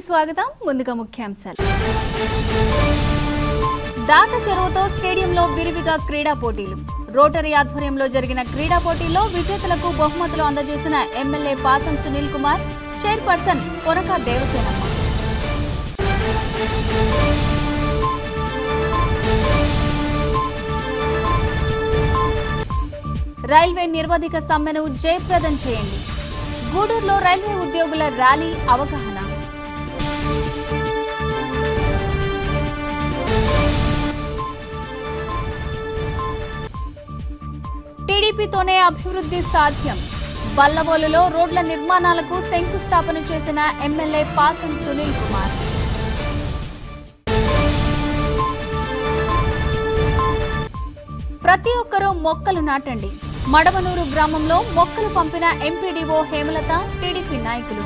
స్వాగతం. ముందుగా ముఖ్యాంశాలు. దాత చెరువుతో స్టేడియంలో విరివిగా క్రీడా పోటీలు. రోటరీ ఆధ్వర్యంలో జరిగిన క్రీడా పోటీల్లో విజేతలకు బహుమతులు అందజేసిన MLA Pasam Sunil Kumar, chairperson Ponaka Devasenamma. Railway నిర్వాధిక సమ్మెను జయప్రదం చేయండి. గూడూరులో రైల్వే ఉద్యోగుల ర్యాలీ అవగాహన. టీడీపీతోనే అభివృద్ధి సాధ్యం. బల్లవోలులో రోడ్ల నిర్మాణాలకు శంకుస్థాపన చేసిన ఎమ్మెల్యే పాసం సునీల్ కుమార్. ప్రతి ఒక్కరూ మొక్కలు నాటండి. మడవనూరు గ్రామంలో మొక్కలు పంపిన ఎంపీడీఓ హేమలత, టీడీపీ నాయకులు.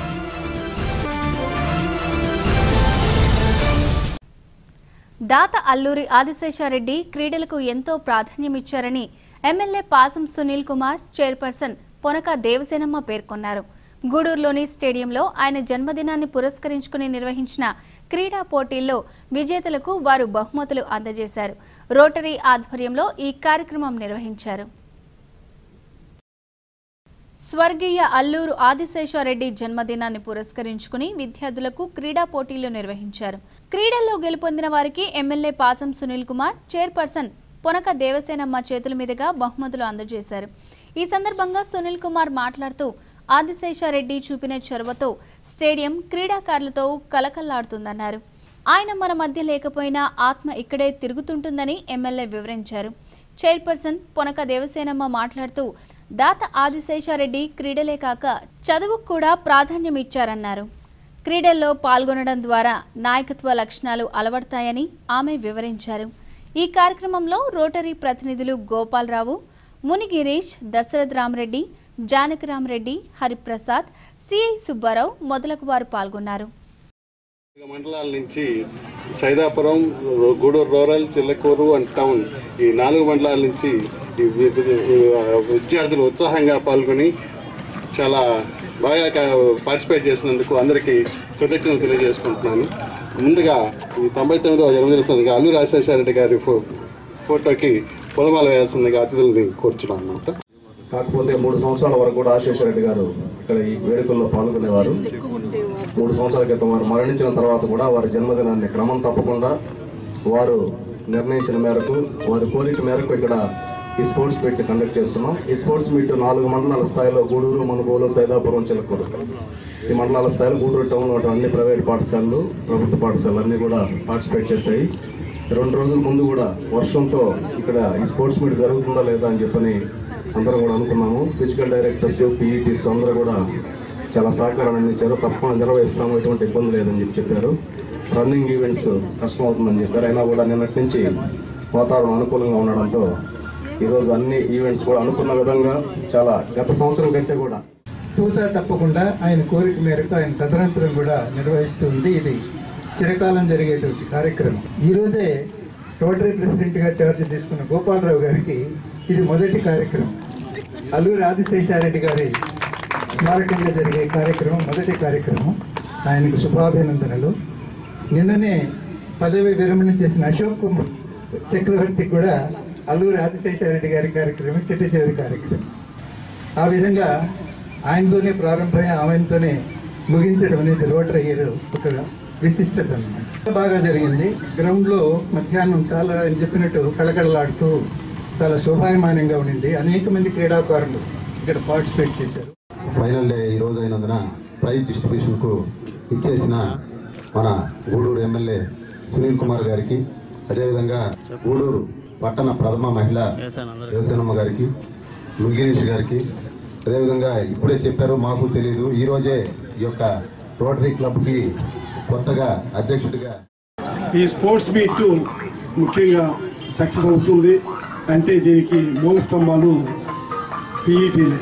దాత అల్లూరి ఆదిశేషారెడ్డి క్రీడలకు ఎంతో ప్రాధాన్యమిచ్చారని ఎమ్మెల్యే పాసం సునీల్ కుమార్, చైర్పర్సన్ పొనక దేవసేనమ్మ పేర్కొన్నారు. గూడూరులోని స్టేడియంలో ఆయన జన్మదినాన్ని పురస్కరించుకుని నిర్వహించిన క్రీడా పోటీల్లో విజేతలకు వారు బహుమతులు అందజేశారు. రోటరీ ఆధ్వర్యంలో ఈ కార్యక్రమం నిర్వహించారు. స్వర్గీయ అల్లూరు ఆదిశేషారెడ్డి జన్మదినాన్ని పురస్కరించుకుని విద్యార్థులకు క్రీడా పోటీలు నిర్వహించారు. క్రీడల్లో గెలుపొందిన వారికి ఎమ్మెల్యే పాసం సునీల్ కుమార్, చైర్పర్సన్ పొనక దేవసేనమ్మ చేతుల మీదుగా బహుమతులు అందజేశారు. ఈ సందర్భంగా సునీల్ కుమార్ మాట్లాడుతూ ఆదిశేషారెడ్డి చూపిన చొరవతో స్టేడియం క్రీడాకారులతో కలకల్లాడుతుందన్నారు. ఆయన మన మధ్య లేకపోయినా ఆత్మ ఇక్కడే తిరుగుతుంటుందని ఎమ్మెల్యే వివరించారు. చైర్పర్సన్ పొనక దేవసేనమ్మ మాట్లాడుతూ దాత ఆదిశేషారెడ్డి క్రీడలే కాక చదువుకు కూడా ప్రాధాన్యం ఇచ్చారన్నారు. క్రీడల్లో పాల్గొనడం ద్వారా నాయకత్వ లక్షణాలు అలవడతాయని ఆమె వివరించారు. ఈ కార్యక్రమంలో రోటరీ ప్రతినిధులు గోపాలరావు, మునిగిరీష్, దశరథ్ రామరెడ్డి, జానకిరామరెడ్డి, హరిప్రసాద్, సిఐ సుబ్బారావు మొదలగు వారు పాల్గొన్నారు. మండలాల నుంచి Saidapuram, Gudur rural, Chillakur and town ఈ 4 మండలాల నుంచి విద్యార్థులు ఉత్సాహంగా పాల్గొని చాలా బాగా పార్టిసిపేట్ చేసినందుకు అందరికీ కృతజ్ఞతలు తెలియజేసుకుంటున్నాను. ముందుగా ఈ 99వ జన్మదిన సందర్భంగా అల్లూరి ఆదిశేషారెడ్డి గారి ఫోటోకి పూలమాల వేయాల్సిందిగా అతిథులని కోరుచున్నాను అన్నమాట. కాకపోతే 3 సంవత్సరాల వరకు కూడా ఆశేషారెడ్డి గారు ఇక్కడ ఈ వేడుకల్లో పాల్గొనేవారు. 3 సంవత్సరాల క్రితం వారు మరణించిన తర్వాత కూడా వారి జన్మదినాన్ని క్రమం తప్పకుండా వారు నిర్ణయించిన మేరకు, వారి కోరిక మేరకు ఇక్కడ ఈ స్పోర్ట్స్ మీట్ కండక్ట్ చేస్తున్నాం. ఈ స్పోర్ట్స్ మీట్ 4 మండలాల స్థాయిలో గూడూరు, మనుగోలు, సైదాపురం, చిలకూరు ఈ మండలాల స్థాయిలో గూడూరు టౌన్ అన్ని ప్రైవేట్ పాఠశాలలు, ప్రభుత్వ పాఠశాలలు అన్నీ కూడా పార్టిసిపేట్ చేశాయి. 2 రోజుల ముందు కూడా వర్షంతో ఇక్కడ ఈ స్పోర్ట్స్ మీట్ జరుగుతుందా లేదా అని చెప్పని అందరూ కూడా అనుకున్నాము. ఫిజికల్ డైరెక్టర్స్, పీఈటీస్ అందరూ కూడా చాలా సహకారాన్ని అందించారు. తప్పకుండా నిర్వహిస్తాము, ఎటువంటి ఇబ్బంది లేదని చెప్పారు. రన్నింగ్ ఈవెంట్స్ కష్టం అవుతుందని చెప్పారు. అయినా కూడా నిన్నటి నుంచి వాతావరణం అనుకూలంగా ఉండడంతో ఈరోజు అన్ని ఈవెంట్స్ కూడా అనుకున్న విధంగా చాలా గత సంవత్సరం కంటే కూడా తూచా తప్పకుండా ఆయన కోరిక మేరకు ఆయన తదనంతరం కూడా నిర్వహిస్తుంది. ఇది చిరకాలం జరిగేటువంటి కార్యక్రమం. ఈరోజే రోటరీ ప్రెసిడెంట్గా ఛార్జ్ తీసుకున్న గోపాలరావు గారికి ఇది మొదటి కార్యక్రమం. అల్లూరి ఆదిశేషారెడ్డి గారి స్మారకంగా జరిగే కార్యక్రమం మొదటి కార్యక్రమం. ఆయనకు శుభాభినందనలు. నిన్ననే పదవి విరమణ చేసిన అశోక్ కుమార్ చక్రవర్తికి కూడా అల్లూరి ఆదిశేషారెడ్డి గారి కార్యక్రమం చిట్ట చివరి కార్యక్రమం. ఆ విధంగా ఆయనతోనే ప్రారంభమై ఆయనతోనే ముగించడం అనేది రోటరీ ఒక విశిష్టత అన్నమాట. బాగా జరిగింది. గ్రౌండ్లో మధ్యాహ్నం చాలా ఆయన చెప్పినట్టు కళకళలాడుతూ చాలా శోభాయమానంగా ఉండింది. అనేక మంది క్రీడాకారులు ఇక్కడ పార్టిసిపేట్ చేశారు. ఫైనల్ డే ఈ రోజు అయినందున ప్రైజ్ డిస్ట్రిబ్యూషన్కు ఇచ్చేసిన మన గూడూరు ఎమ్మెల్యే సునీల్ కుమార్ గారికి, అదేవిధంగా గూడూరు పట్టణ ప్రథమ మహిళ దేవసేనమ్మ గారికి, ముగిరీష్ గారికి, అదేవిధంగా ఇప్పుడే చెప్పారు మాకు తెలియదు, ఈరోజే ఈ యొక్క రోటరీ క్లబ్కి కొత్తగా అధ్యక్షుడిగా ఈ స్పోర్ట్స్ మీట్ ముఖ్యంగా సక్సెస్ అవుతుంది అంటే దీనికి మూల స్తంభాలు పీఈటీలే.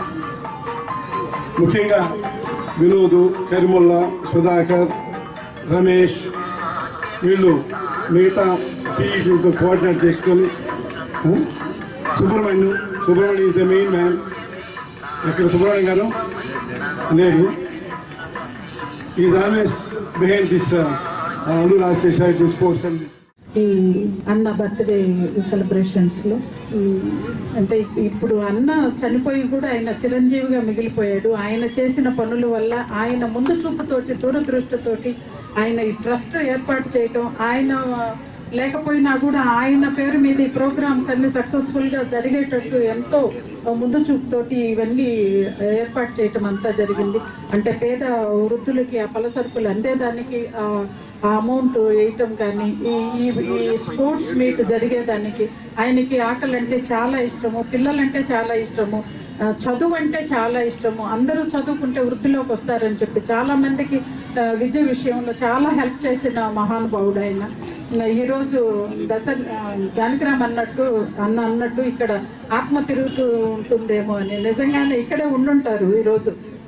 ముఖ్యంగా వినోద్, కరిముల్లా, సుధాకర్, రమేష్ వీళ్ళు మిగతా పీఈటీలతో కోఆర్డినేట్ చేసుకొని Subrahmanyam is the main man. ఎక్కడ సుబ్రహ్మణ్యం గారు లేదు, is always behind this Allu Rajashekar Sports and ఈ అన్న బర్త్డే సెలబ్రేషన్స్లో అంటే ఇప్పుడు అన్న చనిపోయి కూడా ఆయన చిరంజీవిగా మిగిలిపోయాడు. ఆయన చేసిన పనుల వల్ల, ఆయన ముందు చూపుతోటి, దూరదృష్టితోటి ఆయన ఈ ట్రస్ట్ ఏర్పాటు చేయటం, ఆయన లేకపోయినా కూడా ఆయన పేరు మీద ఈ ప్రోగ్రామ్స్ అన్ని సక్సెస్ఫుల్గా జరిగేటట్టు ఎంతో ముందు చూపుతోటి ఇవన్నీ ఏర్పాటు చేయటం అంతా జరిగింది. అంటే పేద వృద్ధులకి ఆ పలసరుకులు అందేదానికి ఆ అమౌంట్ వేయటం కానీ, ఈ స్పోర్ట్స్ మీట్ జరిగేదానికి ఆయనకి ఆటలంటే చాలా ఇష్టము, పిల్లలంటే చాలా ఇష్టము, చదువు అంటే చాలా ఇష్టము. అందరూ చదువుకుంటే వృద్ధిలోకి వస్తారని చెప్పి చాలా మందికి విద్య విషయంలో చాలా హెల్ప్ చేసిన మహానుభావుడు ఆయన. ఈరోజు జానకిరామ్ అన్నట్టు ఇక్కడ ఆత్మ తిరుగుతూ ఉంటుందేమో అని, నిజంగానే ఇక్కడే ఉండుంటారు ఈరోజు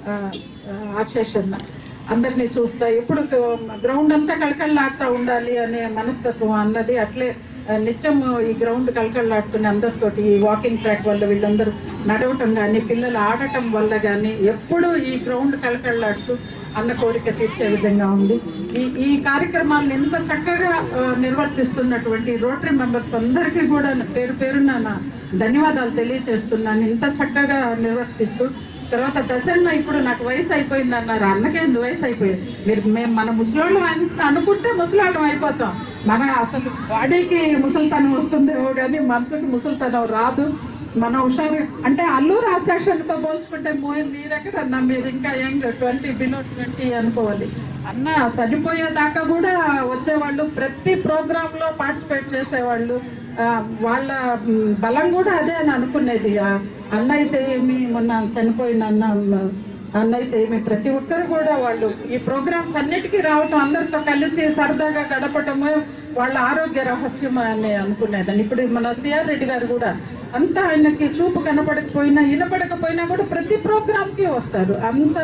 ఆశేషన్న. అందరినీ చూస్తా ఎప్పుడు గ్రౌండ్ అంతా కళకళలాడుతూ ఉండాలి అనే మనస్తత్వం అన్నది అట్లే నిత్యం ఈ గ్రౌండ్ కళకళలాడుతున్న అందరితోటి, ఈ వాకింగ్ ట్రాక్ వల్ల వీళ్ళందరూ నడవటం కానీ, పిల్లలు ఆడటం వల్ల కానీ ఎప్పుడూ ఈ గ్రౌండ్ కళకళలాడుతూ అన్న కోరిక తీర్చే విధంగా ఉంది. ఈ కార్యక్రమాలను ఎంత చక్కగా నిర్వర్తిస్తున్నటువంటి రోటరీ మెంబర్స్ అందరికీ కూడా పేరు పేరున నా ధన్యవాదాలు తెలియజేస్తున్నాను. ఇంత చక్కగా నిర్వర్తిస్తూ తర్వాత దశన్న ఇప్పుడు నాకు వయసు అయిపోయింది అన్నారు. అన్నకేంది వయసు అయిపోయింది, మన ముసలోళ్ళం అనుకుంటే ముసలాళ్ళం అయిపోతాం. మన అసలు బాడీకి ముసలితనం వస్తుందేమో కానీ మనసుకి ముసలితనం రాదు. మనం హుషారు అంటే అల్లు రాజశేఖర్తో పోల్చుకుంటే మీరెక్కడన్నా, మీరు ఇంకా యంగ్ 20 బిలో 20 అనుకోవాలి. అన్న చనిపోయేదాకా కూడా వచ్చేవాళ్ళు, ప్రతి ప్రోగ్రాంలో పార్టిసిపేట్ చేసేవాళ్ళు. వాళ్ళ బలం కూడా అదే అని అనుకునేది. అన్న అయితే ఏమి, మొన్న చనిపోయిన అన్న అయితే ఏమి, ప్రతి ఒక్కరు కూడా వాళ్ళు ఈ ప్రోగ్రామ్స్ అన్నిటికీ రావటం, అందరితో కలిసి సరదాగా గడపటము వాళ్ళ ఆరోగ్య రహస్యం అని అనుకునేదాన్ని. ఇప్పుడు మన సిఆర్ రెడ్డి గారు కూడా అంత ఆయనకి చూపు కనపడకపోయినా వినపడకపోయినా కూడా ప్రతి ప్రోగ్రామ్కి వస్తారు. అంత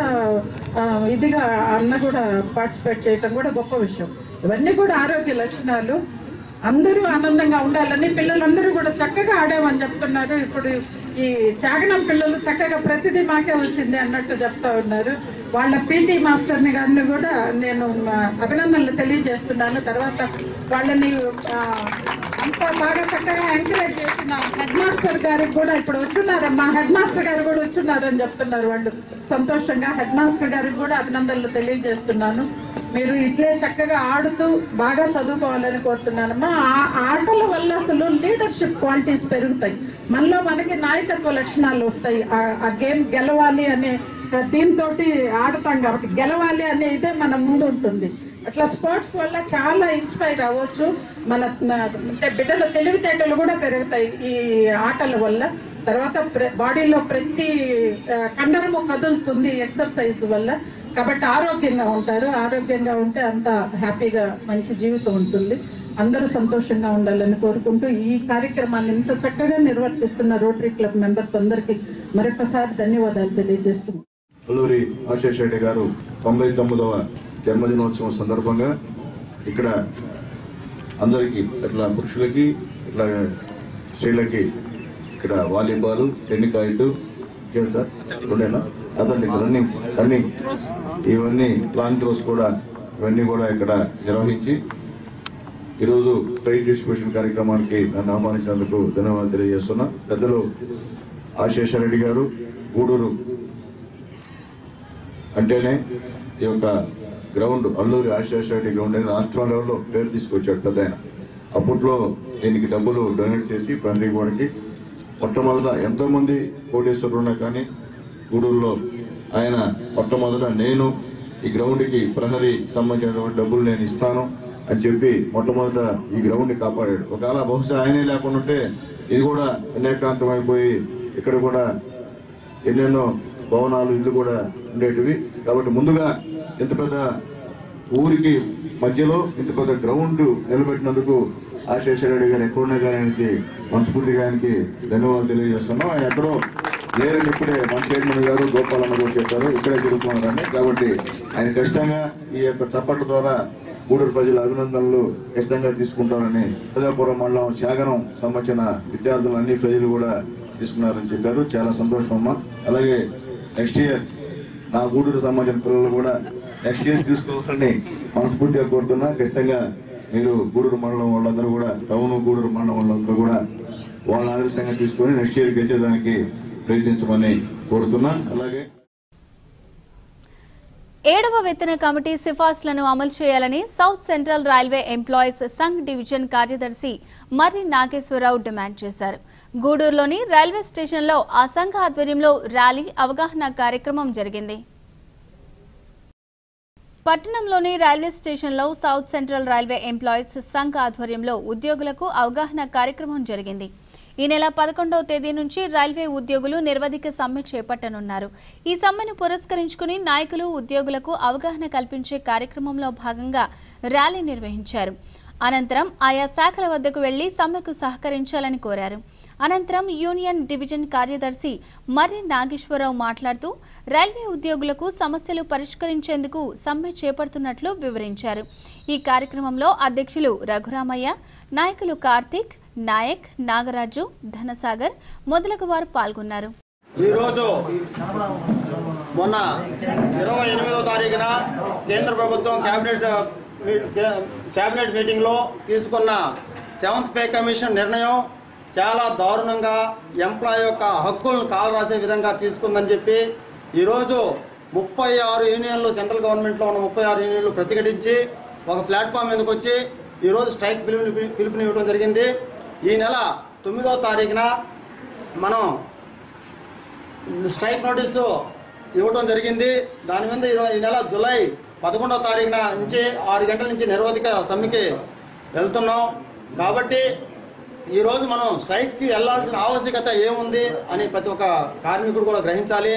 ఇదిగా అన్న కూడా పార్టిసిపేట్ చేయటం కూడా గొప్ప విషయం. ఇవన్నీ కూడా ఆరోగ్య లక్షణాలు. అందరూ ఆనందంగా ఉండాలని, పిల్లలందరూ కూడా చక్కగా ఆడామని చెప్తున్నారు. ఇప్పుడు ఈ చాగనం పిల్లలు చక్కగా ప్రతిదీ మాకే వచ్చింది అన్నట్టు చెప్తా ఉన్నారు. వాళ్ళ పీటీ మాస్టర్ని గారిని కూడా నేను అభినందనలు తెలియజేస్తున్నాను. తర్వాత వాళ్ళని అంత బాగా చక్కగా ఎంకరేజ్ చేసిన హెడ్ మాస్టర్ గారికి కూడా ఇప్పుడు వచ్చున్నారు, మా హెడ్ మాస్టర్ గారు కూడా వచ్చున్నారని చెప్తున్నారు వాళ్ళు సంతోషంగా. హెడ్ మాస్టర్ గారికి కూడా అభినందనలు తెలియజేస్తున్నాను. మీరు ఇట్లే చక్కగా ఆడుతూ బాగా చదువుకోవాలని కోరుతున్నానమ్మా. ఆటల వల్ల అసలు లీడర్షిప్ క్వాలిటీస్ పెరుగుతాయి, మనలో మనకి నాయకత్వ లక్షణాలు వస్తాయి. ఆ గేమ్ గెలవాలి అనే దీంతో ఆడతాం కాబట్టి గెలవాలి అనే ఇదే మన ముందు ఉంటుంది. అట్లా స్పోర్ట్స్ వల్ల చాలా ఇన్స్పైర్ అవ్వచ్చు. మన అంటే బిడ్డల తెలివితేటలు కూడా పెరుగుతాయి ఈ ఆటల వల్ల. తర్వాత బాడీలో ప్రతి కండరము కదులుతుంది ఎక్సర్సైజ్ వల్ల. కాబట్టి ఆరోగ్యంగా ఉంటారు. ఆరోగ్యంగా ఉంటే అంత హ్యాపీగా మంచి జీవితం ఉంటుంది. అందరూ సంతోషంగా ఉండాలని కోరుకుంటూ ఈ కార్యక్రమాన్ని ఇంత చక్కగా నిర్వర్తిస్తున్న రోటరీ క్లబ్ మెంబర్స్ అందరికీ మరొకసారి ధన్యవాదాలు తెలియజేస్తున్నాం. అల్లూరి ఆశేషరెడ్డి గారు 99వ జన్మదినోత్సవం సందర్భంగా ఇక్కడ అందరికీ, ఇట్లా పురుషులకి ఇట్లా స్త్రీలకి ఇక్కడ వాలీబాల్, టెన్నికాయిట్, సార్ ఉండేనా అథ్లెటిక్స్, రన్నింగ్ ఇవన్నీ లాంగ్ త్రోస్ కూడా ఇవన్నీ కూడా ఇక్కడ నిర్వహించి ఈరోజు ప్రైజ్ డిస్ట్రిబ్యూషన్ కార్యక్రమానికి నన్ను ఆహ్వానించినందుకు ధన్యవాదాలు తెలియజేస్తున్నా. పెద్దలు ఆశేషరెడ్డి గారు గూడూరు అంటేనే ఈ యొక్క గ్రౌండ్ అల్లూరి ఆశేషరెడ్డి గ్రౌండ్ అని రాష్ట్రం లెవెల్లో పేరు తీసుకొచ్చాడు పెద్ద ఆయన. అప్పట్లో దీనికి డబ్బులు డొనేట్ చేసి ప్రహరీ గోడకి మొట్టమొదట ఎంతో మంది కోటేశ్వరులు ఉన్నా కానీ గూడూరులో ఆయన మొట్టమొదట నేను ఈ గ్రౌండ్కి ప్రహరీ సంబంధించినటువంటి డబ్బులు నేను ఇస్తాను అని చెప్పి మొట్టమొదట ఈ గ్రౌండ్ని కాపాడాడు. ఒకవేళ బహుశా ఆయనే లేకుండా ఉంటే ఇది కూడా అనేకాంతం అయిపోయి ఇక్కడ కూడా ఎన్నెన్నో భవనాలు, ఇల్లు కూడా ఉండేటివి. కాబట్టి ముందుగా ఇంత పెద్ద ఊరికి మధ్యలో ఇంత పెద్ద గ్రౌండ్ నిలబెట్టినందుకు ఆశేషరెడ్డి గారు ఎక్కడున్నా కానీ ఆయనకి మనస్ఫూర్తిగా ఆయనకి ధన్యవాదాలు తెలియజేస్తున్నాం. ఆయన ఎక్కడో లేరని ఇప్పుడే మన చైర్మన్ గారు గోపాలన్న కూడా చెప్పారు, ఇక్కడే జరుగుతున్నారని. కాబట్టి ఆయన ఖచ్చితంగా ఈ యొక్క చప్పట్ల ద్వారా గూడూరు ప్రజల అభినందనలు ఖచ్చితంగా తీసుకుంటారని పెద్దపురం మండలం శాగనం సంబంధించిన విద్యార్థులు అన్ని ప్రజలు కూడా తీసుకున్నారని చెప్పారు. చాలా సంతోషం అమ్మా. అలాగే నెక్స్ట్ ఇయర్ నా గూడూరు సంబంధించిన పిల్లలు కూడా నెక్స్ట్ ఇయర్ తీసుకోవాలని మనస్ఫూర్తిగా కోరుతున్నా. ఖచ్చితంగా మీరు గూడూరు మండలం వాళ్ళందరూ కూడా, టౌన్ గూడూరు మండలం వాళ్ళందరూ కూడా వాళ్ళ ఆదర్శంగా తీసుకొని నెక్స్ట్ ఇయర్ గెలిచేదానికి ప్రయత్నించమని కోరుతున్నా. అలాగే 7వ వేతన కమిటీ సిఫార్సులను అమలు చేయాలని South Central Railway employees Sangh division కార్యదర్శి మర్రి నాగేశ్వరరావు డిమాండ్ చేశారు. గూడూరులోని రైల్వే స్టేషన్లో ఆ సంఘ ఆధ్వర్యంలో ర్యాలీ అవగాహన కార్యక్రమం జరిగింది. పట్టణంలోని రైల్వే స్టేషన్లో South Central Railway employees Sangh ఆధ్వర్యంలో ఉద్యోగులకు అవగాహన కార్యక్రమం జరిగింది. ఈ నెల 11వ తేదీ నుంచి రైల్వే ఉద్యోగులు నిర్వధిక సమ్మె చేపట్టనున్నారు. ఈ సమ్మెను పురస్కరించుకుని నాయకులు ఉద్యోగులకు అవగాహన కల్పించే కార్యక్రమంలో భాగంగా ర్యాలీ నిర్వహించారు. అనంతరం ఆయా శాఖల వద్దకు వెళ్లి సమ్మెకు సహకరించాలని కోరారు. అనంతరం యూనియన్ డివిజన్ కార్యదర్శి మర్రి నాగేశ్వరరావు మాట్లాడుతూ రైల్వే ఉద్యోగులకు సమస్యలు పరిష్కరించేందుకు సమ్మె చేపడుతున్నట్లు వివరించారు. ఈ కార్యక్రమంలో అధ్యక్షులు రఘురామయ్య, నాయకులు కార్తీక్, నాయక్, నాగరాజు, ధనసాగర్ మొదలగు వారు పాల్గొన్నారు. ఈరోజు మొన్న 28వ తారీఖున కేంద్ర ప్రభుత్వం కేబినెట్ మీటింగ్లో తీసుకున్న 7th పే కమిషన్ నిర్ణయం చాలా దారుణంగా ఎంప్లాయీ యొక్క హక్కులను కాలరాసే విధంగా తీసుకుందని చెప్పి ఈరోజు 36 యూనియన్లు, సెంట్రల్ గవర్నమెంట్లో ఉన్న 36 యూనియన్లు ప్రతిఘటించి ఒక ప్లాట్ఫామ్ మీదకి వచ్చి ఈరోజు స్ట్రైక్ పిలుపునివ్వడం జరిగింది. ఈ నెల 9వ తారీఖున మనం స్ట్రైక్ నోటీసు ఇవ్వడం జరిగింది. దాని మీద ఈ నెల జూలై 11వ తారీఖున నుంచి 6 గంటల నుంచి నిరవధిక సమ్మెకి వెళ్తున్నాం. కాబట్టి ఈరోజు మనం స్ట్రైక్కి వెళ్లాల్సిన ఆవశ్యకత ఏముంది అని ప్రతి ఒక్క కార్మికుడు కూడా గ్రహించాలి.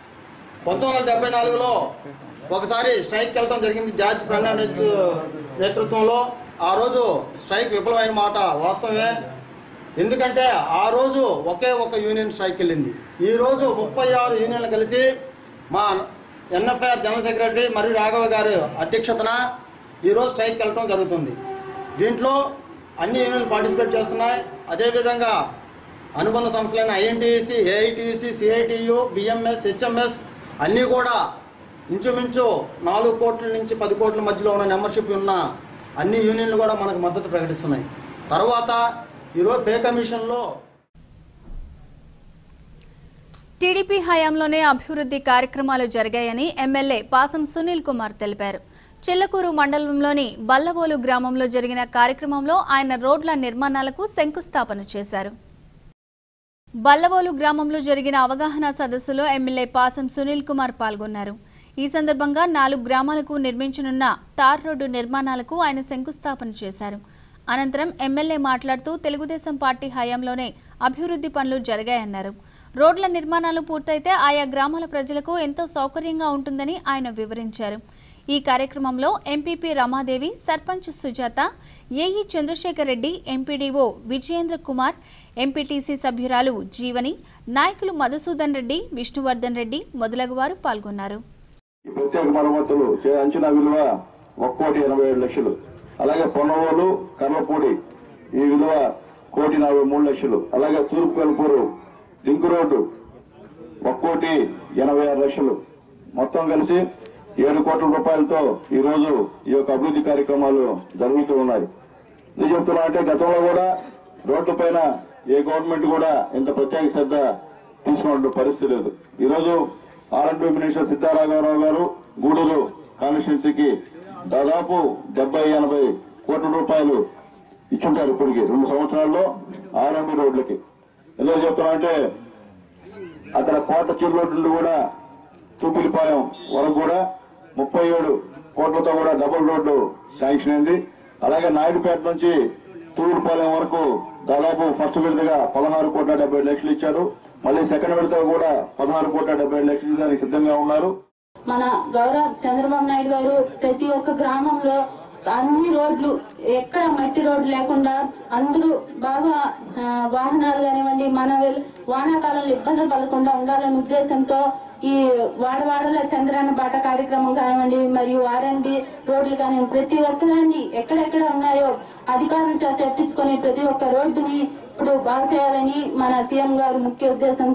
1974లో ఒకసారి స్ట్రైక్కి వెళ్ళడం జరిగింది జార్జ్ ఫెర్నాండెజ్ నేతృత్వంలో. ఆ రోజు స్ట్రైక్ విఫలమైన మాట వాస్తవమే. ఎందుకంటే ఆ రోజు ఒకే ఒక యూనియన్ స్ట్రైక్ వెళ్ళింది. ఈరోజు 36 యూనియన్లు కలిసి మా NFIR general secretary Marri Raghava గారి అధ్యక్షతన ఈరోజు స్ట్రైక్ వెళ్ళడం జరుగుతుంది. దీంట్లో అన్ని యూనియన్లు పార్టిసిపేట్ చేస్తున్నాయి. అదేవిధంగా అనుబంధ సంస్థలైన INTC, AITC, CITU, BMS, HMS అన్నీ కూడా ఇంచుమించు 4 కోట్ల నుంచి 10 కోట్ల మధ్యలో ఉన్న మెంబర్షిప్ ఉన్న అన్ని యూనియన్లు కూడా మనకు మద్దతు ప్రకటిస్తున్నాయి. తర్వాత ఈరోజు పే కమిషన్లో టీడీపీ హయాంలోనే అభివృద్ధి కార్యక్రమాలు జరిగాయని ఎమ్మెల్యే పాసం సునీల్ కుమార్ తెలిపారు. చిల్లకూరు మండలంలోని బల్లవోలు గ్రామంలో జరిగిన కార్యక్రమంలో ఆయన రోడ్ల నిర్మాణాలకు శంకుస్థాపన చేశారు. బల్లవోలు గ్రామంలో జరిగిన అవగాహన సదస్సులో ఎమ్మెల్యే పాసం సునీల్ కుమార్ పాల్గొన్నారు. ఈ సందర్భంగా 4 గ్రామాలకు నిర్మించనున్న తార్ రోడ్డు నిర్మాణాలకు ఆయన శంకుస్థాపన చేశారు. అనంతరం ఎమ్మెల్యే మాట్లాడుతూ తెలుగుదేశం పార్టీ హయాంలోనే అభివృద్ధి పనులు జరిగాయన్నారు. రోడ్ల నిర్మాణాలు పూర్తయితే ఆయా గ్రామాల ప్రజలకు ఎంతో సౌకర్యంగా ఉంటుందని ఆయన వివరించారు. ఈ కార్యక్రమంలో MPP Ramadevi, sarpanch Sujatha, AE Chandrasekhar Reddy, MPDO Vijayendra Kumar, MPTC సభ్యురాలు జీవని, నాయకులు మధుసూదన్ రెడ్డి, విష్ణువర్ధన్ రెడ్డి మొదలగువారు పాల్గొన్నారు. ప్రత్యేక మరమ్మతులు అంచనా విలువ 1,87,00,000. అలాగే పొన్నవోలు, కర్లపూడి ఈ విలువ 1,43,00,000. అలాగే తూర్పు కలుపూరు లింక్ రోడ్డు 1,86,00,000. మొత్తం కలిసి 7 కోట్ల రూపాయలతో ఈ రోజు ఈ యొక్క అభివృద్ధి కార్యక్రమాలు జరుగుతూ ఉన్నాయి. ఇది చెప్తున్నా అంటే గతంలో కూడా రోడ్ల పైన ఏ గవర్నమెంట్ కూడా ఇంత ప్రత్యేక శ్రద్ధ తీసుకున్న పరిస్థితి లేదు. ఈ రోజు R&B మినిస్టర్ సిద్ధారాఘవరావు గారు గూడూరు కాన్స్టిట్యున్సీకి దాదాపు 70-80 కోట్ల రూపాయలు ఇచ్చుంటారు. ఇప్పటికి 2 సంవత్సరాల్లో R&B రోడ్లకి. ఎందుకు చెప్తున్నా అంటే అక్కడ కోట చిరు రోడ్డు నుండి కూడా తూపిలిపాలెం వరకు కూడా 37 కోట్లతో కూడా డబుల్ రోడ్డు శాంక్షన్ అయింది. అలాగే నాయుడుపేట నుంచి తూపిలిపాలెం వరకు దాదాపు ఫస్ట్ విడతగా 16,70,00,000 ఇచ్చారు. మళ్ళీ సెకండ్ విడత కూడా 16,70,00,000 దానికి సిద్ధంగా ఉన్నారు. మన గౌరవ చంద్రబాబు నాయుడు గారు ప్రతి ఒక్క గ్రామంలో అన్ని రోడ్లు ఎక్కడ మట్టి రోడ్లు లేకుండా అందరూ బాగా వాహనాలు కానివ్వండి, మన వానాకాలంలో ఇబ్బందులు పడకుండా ఉండాలనే ఉద్దేశంతో ఈ వాడవాడల చంద్రన్న బాట కార్యక్రమం కానివ్వండి, మరియు R&B రోడ్లు కానివ్వండి, ప్రతి ఒక్కదాన్ని ఎక్కడెక్కడ ఉన్నాయో అధికారులతో చర్చించుకొని ప్రతి ఒక్క రోడ్డుని ఇప్పుడు బాగు చేయాలని మన సీఎం గారు ముఖ్య ఉద్దేశంతో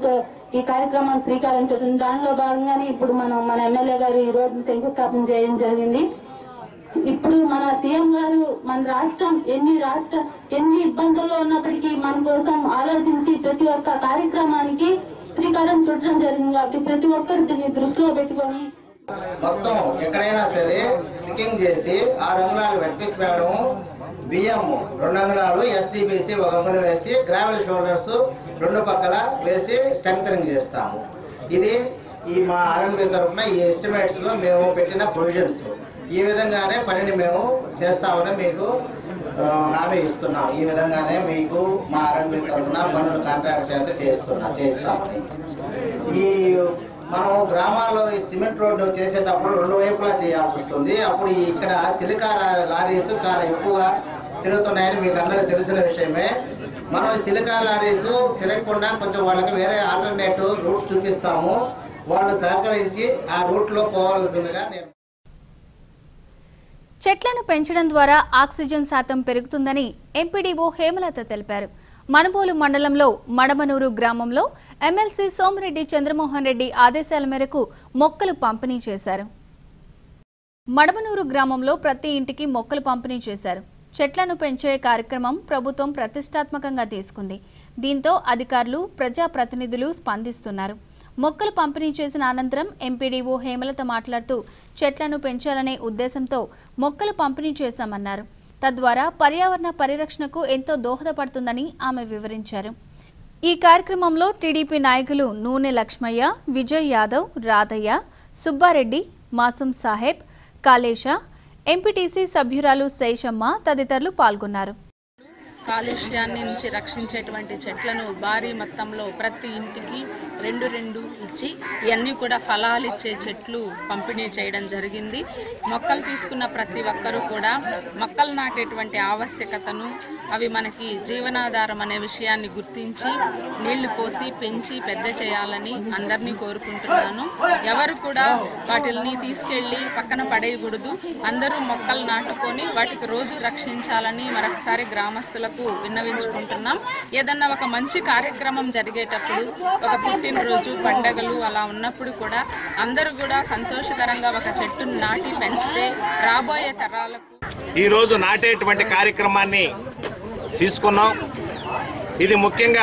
ఈ కార్యక్రమాన్ని శ్రీకారం చుట్టింది. దానిలో భాగంగానే ఇప్పుడు మన ఎమ్మెల్యే గారు ఈ రోజు శంకుస్థాపన చేయడం జరిగింది. ఇప్పుడు మన సీఎం గారు మన రాష్ట్రం ఎన్ని ఇబ్బందుల్లో ఉన్నప్పటికీ మన కోసం ఆలోచించి ప్రతి ఒక్క కార్యక్రమానికి శ్రీకారం చుట్టడం జరిగింది. కాబట్టి ప్రతి ఒక్కరు దీన్ని దృష్టిలో పెట్టుకొని మొత్తం ఎక్కడైనా సరే పికింగ్ చేసి 6 అంగుళాలు వెట్టిస్ వేయడం, బియ్యం 2 అంగుళాలు, ఎస్డిబిసి 1 అంగుళం వేసి గ్రావెల్ షోల్డర్స్ 2 పక్కల వేసి స్ట్రెంగ్తనింగ్ చేస్తాము. ఇది ఈ మా ఆర్ఎంబి తరఫున ఈ ఎస్టిమేట్స్ లో మేము పెట్టిన ప్రొవిజన్స్. ఈ విధంగానే పనిని మేము చేస్తామని మీకు హామీ ఇస్తున్నాం. ఈ విధంగానే మీకు మా ఆర్ఎంబి తరఫున పనులు కాంట్రాక్ట్ చేత చేస్తామని. ఈ మనం గ్రామాల్లో ఈ సిమెంట్ రోడ్డు చేసేటప్పుడు 2 వైపులా చేయాల్సి వస్తుంది. అప్పుడు ఇక్కడ సిలికా లారీస్ చాలా ఎక్కువగా తిరుగుతున్నాయని మీకు అందరికీ తెలిసిన విషయమే. మనం ఈ సిలికా లారీస్ తిరగకుండా కొంచెం వాళ్ళకి వేరే ఆల్టర్నేటివ్ రూట్ చూపిస్తాము. వాళ్ళు సహకరించి ఆ రూట్లో పోవాల్సిందిగా నేను. చెట్లను పెంచడం ద్వారా ఆక్సిజన్ శాతం పెరుగుతుందని ఎంపీడీఓ హేమలత తెలిపారు. మనుబోలు మండలంలో మడమనూరు గ్రామంలో ఎమ్మెల్సీ సోమిరెడ్డి చంద్రమోహన్ రెడ్డి ఆదేశాల మేరకు మొక్కలు పంపిణీ చేశారు. మడమనూరు గ్రామంలో ప్రతి ఇంటికి మొక్కలు పంపిణీ చేశారు. చెట్లను పెంచే కార్యక్రమం ప్రభుత్వం ప్రతిష్టాత్మకంగా తీసుకుంది. దీంతో అధికారులు, ప్రజాప్రతినిధులు స్పందిస్తున్నారు. మొక్కలు పంపిణీ చేసిన అనంతరం ఎంపీడీఓ హేమలత మాట్లాడుతూ చెట్లను పెంచాలనే ఉద్దేశంతో మొక్కలు పంపిణీ చేశామన్నారు. తద్వారా పర్యావరణ పరిరక్షణకు ఎంతో దోహదపడుతుందని ఆమె వివరించారు. ఈ కార్యక్రమంలో టీడీపీ నాయకులు నూనె లక్ష్మయ్య, విజయ్ యాదవ్, రాధయ్య, సుబ్బారెడ్డి, మాసూం సాహెబ్, కాళేశ, ఎంపీటీసీ సభ్యురాలు శేషమ్మ తదితరులు పాల్గొన్నారు. కాలుష్యాన్ని నుంచి రక్షించేటువంటి చెట్లను భారీ మొత్తంలో ప్రతి ఇంటికి 2 ఇచ్చి ఇవన్నీ కూడా ఫలాలు ఇచ్చే చెట్లు పంపిణీ చేయడం జరిగింది. మొక్కలు తీసుకున్న ప్రతి ఒక్కరూ కూడా మొక్కలు నాటేటువంటి ఆవశ్యకతను, అవి మనకి జీవనాధారం అనే విషయాన్ని గుర్తించి నీళ్లు పోసి పెంచి పెద్ద చేయాలని అందరినీ కోరుకుంటున్నాను. ఎవరు కూడా వాటిని తీసుకెళ్లి పక్కన పడేయకూడదు. అందరూ మొక్కలు నాటుకొని వాటికి రోజు రక్షించాలని మరొకసారి గ్రామస్తులకు విన్నవించుకుంటున్నాం. ఏదన్నా ఒక మంచి కార్యక్రమం జరిగేటప్పుడు, ఒక పుట్టినరోజు, పండగలు అలా ఉన్నప్పుడు కూడా అందరూ కూడా సంతోషకరంగా ఒక చెట్టును నాటి పెంచితే రాబోయే తరాలకు. ఈరోజు నాటేటువంటి కార్యక్రమాన్ని తీసుకున్నాం. ఇది ముఖ్యంగా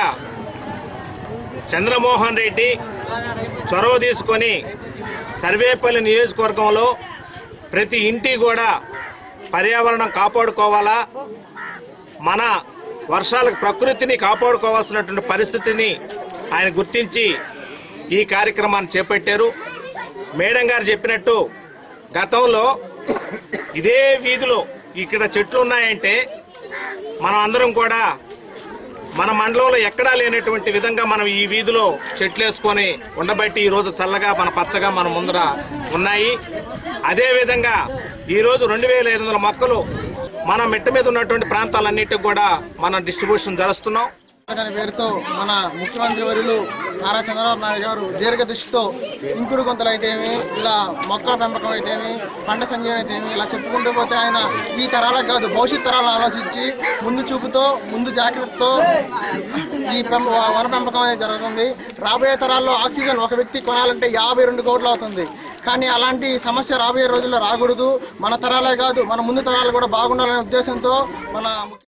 చంద్రమోహన్ రెడ్డి చొరవ తీసుకొని సర్వేపల్లి నియోజకవర్గంలో ప్రతి ఇంటి కూడా పర్యావరణం కాపాడుకోవాలా, మన వర్షాలకు ప్రకృతిని కాపాడుకోవాల్సినటువంటి పరిస్థితిని ఆయన గుర్తించి ఈ కార్యక్రమాన్ని చేపట్టారు. మేడం గారు చెప్పినట్టు గతంలో ఇదే వీధిలో ఇక్కడ చెట్లు ఉన్నాయంటే మనం అందరం కూడా మన మండలంలో ఎక్కడా లేనటువంటి విధంగా మనం ఈ వీధిలో చెట్లు వేసుకొని ఉండబట్టి ఈరోజు చల్లగా మన పచ్చగా మన ముందర ఉన్నాయి. అదేవిధంగా ఈరోజు 2500 మొక్కలు మన మెట్ట మీద ఉన్నటువంటి ప్రాంతాలన్నిటికి కూడా మనం డిస్ట్రిబ్యూషన్ జరుస్తున్నాం. దాని పేరుతో మన ముఖ్యమంత్రి వర్యులు నారా చంద్రబాబు నాయుడు గారు దీర్ఘ దృష్టితో ఇంకుడు గుంతలు అయితేమి, ఇలా మొక్కల పెంపకం అయితేమి, పంట సంజీవనం అయితేమి, ఇలా చెప్పుకుంటూ పోతే ఆయన ఈ తరాలకు కాదు భవిష్యత్ తరాలను ఆలోచించి ముందు చూపుతో, ముందు జాగ్రత్తతో ఈ వన పెంపకం అనేది జరుగుతుంది. రాబోయే తరాల్లో ఆక్సిజన్ ఒక వ్యక్తి కొనాలంటే 52 కోట్లు అవుతుంది. కానీ అలాంటి సమస్య రాబోయే రోజుల్లో రాకూడదు. మన తరాలే కాదు, మన ముందు తరాలు కూడా బాగుండాలనే ఉద్దేశంతో మన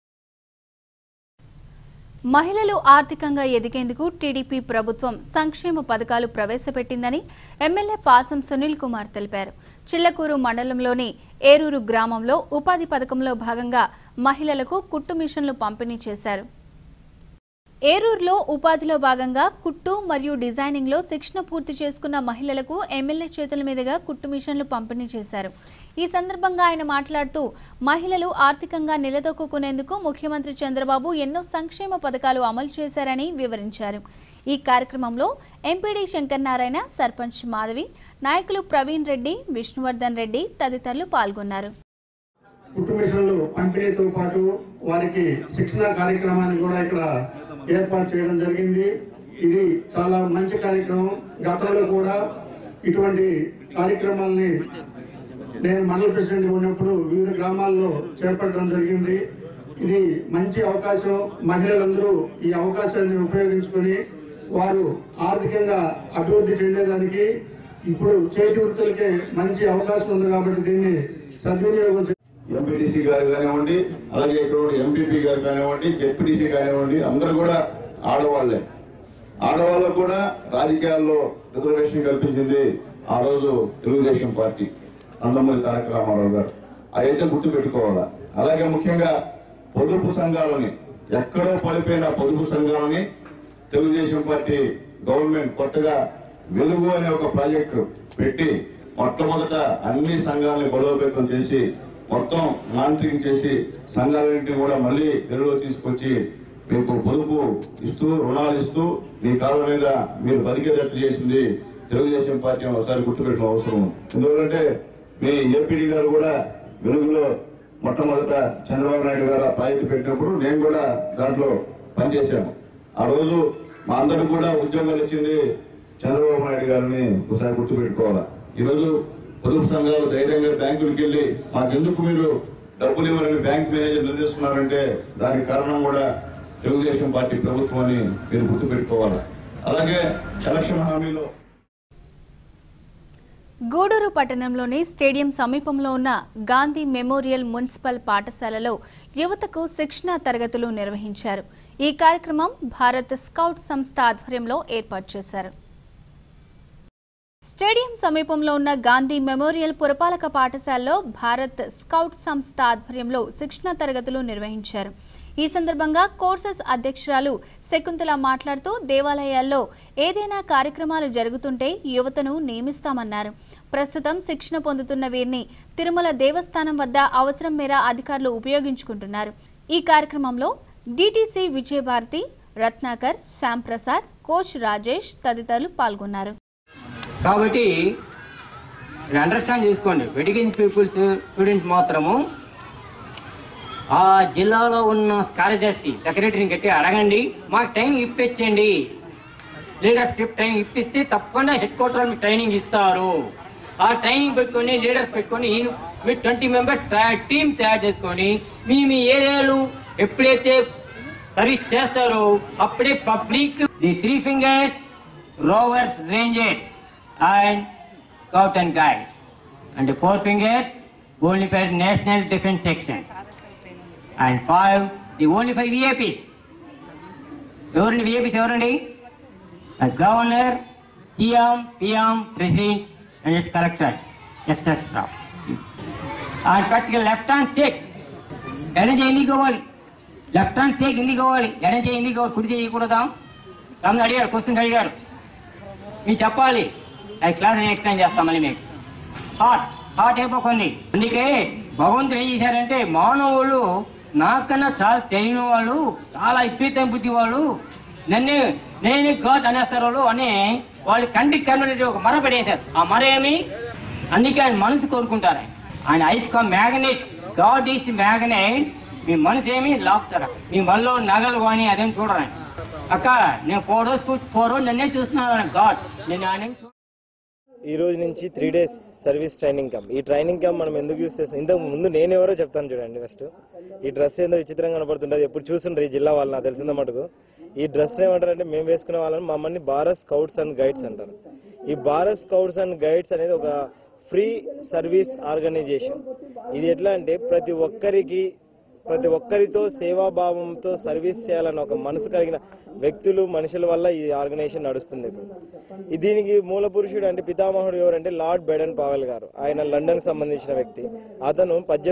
మహిళలు ఆర్థికంగా ఎదిగేందుకు టీడీపీ ప్రభుత్వం సంక్షేమ పథకాలు ప్రవేశపెట్టిందని ఎమ్మెల్యే పాసం సునీల్ కుమార్ తెలిపారు. చిల్లకూరు మండలంలోని ఏరూరు గ్రామంలో ఉపాధి పథకంలో భాగంగా మహిళలకు కుట్టు మిషన్లు పంపిణీ చేశారు. ఏరూరులో ఉపాధిలో భాగంగా కుట్టు మరియు డిజైనింగ్ లో శిక్షణ పూర్తి చేసుకున్న మహిళలకు ఎమ్మెల్యే చేతుల మీదుగా కుట్టు మిషన్లు పంపిణీ చేశారు. ఈ సందర్భంగా ఆయన మాట్లాడుతూ మహిళలు ఆర్థికంగా నిలదొక్కునేందుకు ముఖ్యమంత్రి చంద్రబాబు ఎన్నో సంక్షేమ పథకాలు అమలు చేశారని వివరించారు. ఈ కార్యక్రమంలో ఎంపీడీ శంకరనారాయణ, సర్పంచ్ మాధవి, నాయకులు ప్రవీణ్ రెడ్డి, విష్ణువర్ధన్ రెడ్డి తదితరులు పాల్గొన్నారు. కుట్టు మిషన్లు పంపిణీతో పాటు వారికి శిక్షణ కార్యక్రమాన్ని కూడా ఇక్కడ ఏర్పాటు చేయడం జరిగింది. ఇది చాలా మంచి కార్యక్రమం. గతంలో కూడా ఇటువంటి కార్యక్రమాలని నేను మండల ప్రెసిడెంట్ ఉన్నప్పుడు వివిధ గ్రామాల్లో చేపట్టడం జరిగింది. ఇది మంచి అవకాశం. మహిళలందరూ ఈ అవకాశాన్ని ఉపయోగించుకొని వారు ఆర్థికంగా అభివృద్ధి చెందేదానికి ఇప్పుడు చేతి వృత్తులకే మంచి అవకాశం ఉంది కాబట్టి దీన్ని సద్వినియోగం ఎంపీటీసీ గారు కానివ్వండి, అలాగే ఇక్కడ ఎంపీపీ గారు కానివ్వండి, జెడ్పీటీసీ కానివ్వండి, అందరూ కూడా ఆడవాళ్లే. ఆడవాళ్ళకు కూడా రాజకీయాల్లో రిజర్వేషన్ కల్పించింది ఆ రోజు తెలుగుదేశం పార్టీ, నందమూరి తారక రామారావు గారు. అయితే గుర్తు పెట్టుకోవాలా. అలాగే ముఖ్యంగా పొదుపు సంఘాలని, ఎక్కడో పడిపోయిన పొదుపు సంఘాలని తెలుగుదేశం పార్టీ గవర్నమెంట్ కొత్తగా వెలుగు అనే ఒక ప్రాజెక్టు పెట్టి మొట్టమొదట అన్ని సంఘాలని బలోపేతం చేసి మొత్తం మానిటరింగ్ చేసి సంఘాలన్నింటినీ కూడా మళ్ళీ వెలుగులో తీసుకొచ్చి మీకు పొదుపు ఇస్తూ రుణాలు ఇస్తూ మీ కాళ్ళ మీద మీరు బతికేటట్టు చేసింది తెలుగుదేశం పార్టీ ఒకసారి గుర్తుపెట్టుకునే అవసరం. ఎందుకంటే మీ ఏపీడీ గారు కూడా వెలుగులో మొట్టమొదట చంద్రబాబు నాయుడు గారు ఆ ప్రాజెక్టు పెట్టినప్పుడు నేను కూడా దాంట్లో పనిచేశాను. ఆ రోజు మా అందరికి కూడా ఉద్యోగాలు ఇచ్చింది చంద్రబాబు నాయుడు గారిని ఒకసారి గుర్తుపెట్టుకోవాలా. ఈరోజు పొదుపు సంఘాలు ధైర్యంగా బ్యాంకులకు వెళ్లి మాకెందుకు మీరు డబ్బులు ఇవ్వాలని బ్యాంక్ మేనేజర్ నిలదీస్తున్నారంటే దానికి కారణం కూడా తెలుగుదేశం పార్టీ ప్రభుత్వం అని మీరు గుర్తుపెట్టుకోవాలి. అలాగే ఎలక్షన్ హామీలో గూడూరు పట్టణంలోని స్టేడియం సమీపంలో ఉన్న గాంధీ మెమోరియల్ మున్సిపల్ పాఠశాలలో యువతకు శిక్షణా తరగతులు నిర్వహించారు. ఈ కార్యక్రమం భారత్ స్కౌట్ సంస్థ ఆధ్వర్యంలో ఏర్పాటు చేశారు. స్టేడియం సమీపంలో ఉన్న గాంధీ మెమోరియల్ పురపాలక పాఠశాలలో భారత్ స్కౌట్ సంస్థ ఆధ్వర్యంలో శిక్షణా తరగతులు నిర్వహించారు. ఈ సందర్భంగా కోర్సెస్ అధ్యక్షురాలు శకుంతల మాట్లాడుతూ దేవాలయాల్లో ఏదైనా కార్యక్రమాలు జరుగుతుంటే యువతను నియమిస్తామన్నారు. ప్రస్తుతం శిక్షణ పొందుతున్న వీరిని తిరుమల దేవస్థానం వద్ద అవసరం మేర అధికారులు ఉపయోగించుకుంటున్నారు. ఈ కార్యక్రమంలో డిటిసి విజయభారతి, రత్నాకర్, శ్యామ్ ప్రసాద్, కోచ్ రాజేష్ తదితరులు పాల్గొన్నారు. కాబట్టి అండర్స్టాండ్ చేసుకోండి, వెడిగిన్ పీపుల్స్ స్టూడెంట్స్ మాత్రము ఆ జిల్లాలో ఉన్న కార్యదర్శి సెక్రటరీని గట్టి అడగండి, మాకు ట్రైనింగ్ ఇప్పించండి. లీడర్షిప్ ట్రైనింగ్ ఇప్పిస్తే తప్పకుండా హెడ్ క్వార్టర్ మీకు ట్రైనింగ్ ఇస్తారు. ఆ ట్రైనింగ్ పెట్టుకొని లీడర్స్ పెట్టుకొని మీరు 20 మెంబర్స్ టీం తయారు చేసుకొని మీ ఏరియాలు ఎప్పుడైతే సర్వీస్ చేస్తారో అప్పుడే public the 3 fingers rovers rangers and scout and guide, and the 4 fingers only for national defense section, and 5 the only for VIPs. Every VIPs every a governor, CM, PM, president and its collector, etc. And particular left hand shake ఎడంచే ఎందుకు కావాలి, left hand shake ఎందుకు కావాలి, ఎడంచే ఎందుకు కావాలి, కుడి చేయకూడదా? తమను అడిగారు, క్వశ్చన్ అడిగారు, మీరు చెప్పాలి. అది క్లాస్ ఎక్స్ప్లెయిన్ చేస్తాం. మళ్ళీ మీకు హార్ట్ అయిపోతుంది. అందుకే భగవంతుడు ఏం చేశారంటే మానవులు నాకన్నా చాలా తెలియని వాళ్ళు, చాలా విపరీతం బుద్ధి వాళ్ళు, నేనే గాడ్ అనేస్తారు వాళ్ళు అని వాళ్ళు కంటికి కనబడే ఒక మర పడేశారు. ఆ మర ఏమి, అందుకే ఆయన మనసు కోరుకుంటారు. ఆయన eyes come magnet, God is magnet. మీ మనసు ఏమి లాపుతారా, మీ మనలో నగలు కానీ అదేం చూడరా. అక్క నేను 4 రోజులు నన్నే చూస్తున్నాను గాడ్, నేను ఆయన. ఈ రోజు నుంచి 3 days సర్వీస్ ట్రైనింగ్ క్యాంప్. ఈ ట్రైనింగ్ క్యాంప్ మనం ఎందుకు యూస్ చేస్తాం, ఇంతకు ముందు నేను ఎవరో చెప్తాను చూడండి. ఫస్ట్ ఈ డ్రెస్ ఏందో విచిత్రంగా కనపడుతుంటుంది, ఎప్పుడు చూస్తుండ్రు ఈ జిల్లా వాళ్ళు, నాకు తెలిసిందో మటుకు. ఈ డ్రెస్ ఏమంటారంటే మేము వేసుకునే వాళ్ళని మమ్మల్ని భారత్ స్కౌట్స్ అండ్ గైడ్స్ అంటారు. ఈ భారత్ స్కౌట్స్ అండ్ గైడ్స్ అనేది ఒక ఫ్రీ సర్వీస్ ఆర్గనైజేషన్. ఇది ఎట్లా అంటే ప్రతి ఒక్కరితో సేవాభావంతో సర్వీస్ చేయాలన్న ఒక మనసు కలిగిన మనుషుల వల్ల ఈ ఆర్గనైజేషన్ నడుస్తుంది. దీనికి మూల పురుషుడు అంటే పితామహుడు ఎవరంటే లార్డ్ బెడన్ పావెల్ గారు. ఆయన లండన్ కి సంబంధించిన వ్యక్తి. అతను